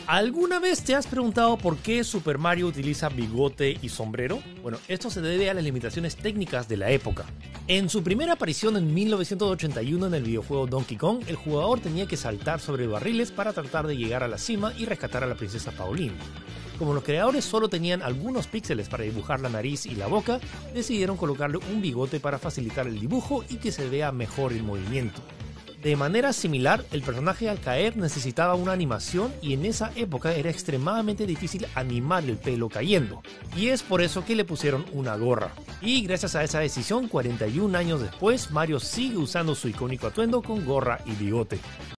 ¿Alguna vez te has preguntado por qué Super Mario utiliza bigote y sombrero? Bueno, esto se debe a las limitaciones técnicas de la época. En su primera aparición en 1981 en el videojuego Donkey Kong, el jugador tenía que saltar sobre barriles para tratar de llegar a la cima y rescatar a la princesa Pauline. Como los creadores solo tenían algunos píxeles para dibujar la nariz y la boca, decidieron colocarle un bigote para facilitar el dibujo y que se vea mejor el movimiento. De manera similar, el personaje al caer necesitaba una animación y en esa época era extremadamente difícil animar el pelo cayendo. Y es por eso que le pusieron una gorra. Y gracias a esa decisión, 41 años después, Mario sigue usando su icónico atuendo con gorra y bigote.